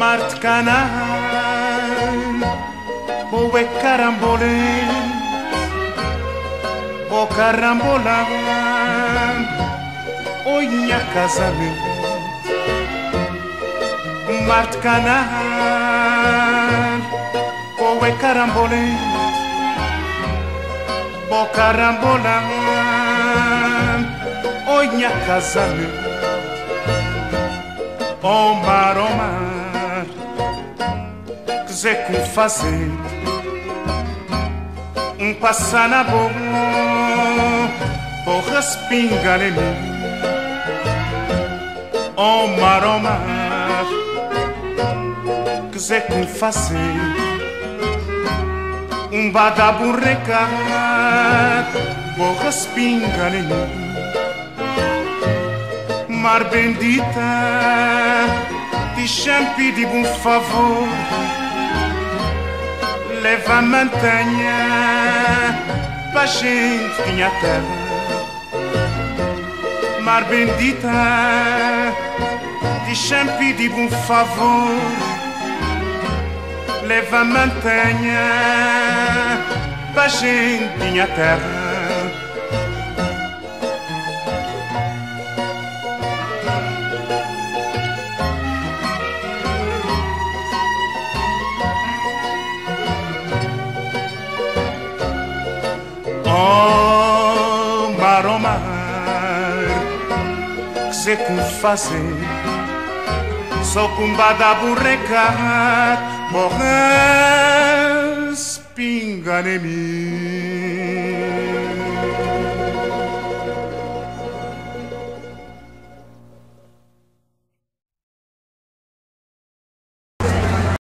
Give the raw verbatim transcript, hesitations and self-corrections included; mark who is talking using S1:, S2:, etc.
S1: Marte Canaan, boe carambolê, o carambolã, oi minha casamento. Marte Canaan, boe carambolê, o carambolã, oi minha casamento. O mar, o mar, quiser com fazer um passar na boa, ou respingar em mim. O mar, o mar, quiser com fazer um badaburrecar, ou respingar em mim. Mar bendita, te chamo pedir um favor, leva a montanha pra gente minha terra. Mar bendita, te chamo pedir um favor, leva a montanha pra gente minha terra. Oh, mar, oh mar, que sei como fazer, só com badaburrecar, morrer, pinga em mim.